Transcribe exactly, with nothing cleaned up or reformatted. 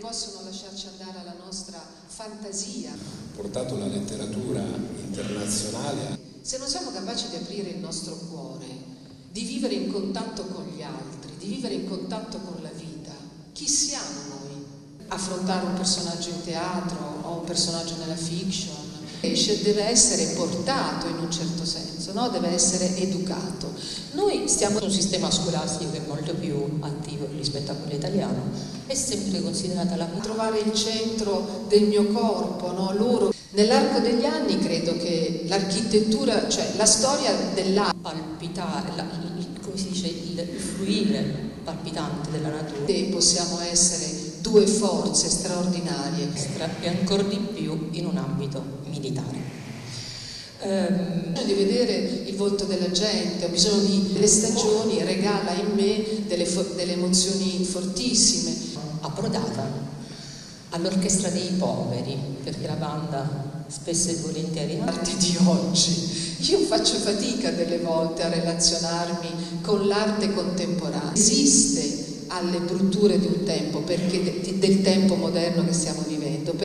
possono lasciarci andare alla nostra fantasia. Portato la letteratura internazionale. Se non siamo capaci di aprire il nostro cuore, di vivere in contatto con gli altri, di vivere in contatto con la vita, chi siamo noi? Affrontare un personaggio in teatro o un personaggio nella fiction deve essere portato in un certo senso, no? Deve essere educato. Noi stiamo in un sistema scolastico che è molto più attivo rispetto a quello italiano, è sempre considerata la... Trovare il centro del mio corpo, no? Loro. Nell'arco degli anni credo che l'architettura, cioè la storia dell'arte, palpitare, la, come si dice, il, il fluire palpitante della natura. E possiamo essere due forze straordinarie. E ancora di più in un ambito militare. Ehm, ho bisogno di vedere il volto della gente, ho bisogno di... Le stagioni regala in me delle, delle emozioni fortissime. Approdata all'orchestra dei poveri, perché la banda spesso e volentieri l'arte di oggi. Io faccio fatica delle volte a relazionarmi con l'arte contemporanea. Esiste alle brutture di un tempo, perché del tempo moderno che stiamo vivendo.